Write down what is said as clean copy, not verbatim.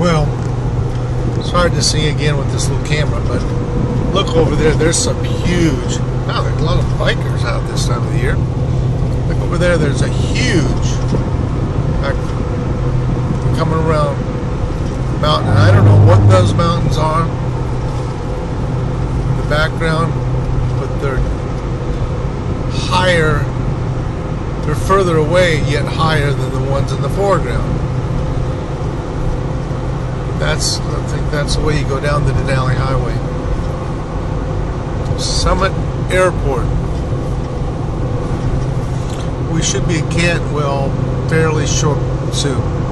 Well, it's hard to see again with this little camera, but look over there. There's some huge. Wow, there's a lot of bikers out this time of the year. Look over there. There's a huge. Coming around mountain. I don't know what those mountains are in the background, but they're higher. They're further away, yet higher than the ones in the foreground. I think that's the way you go down the Denali Highway. Summit Airport. We should be at Cantwell fairly soon.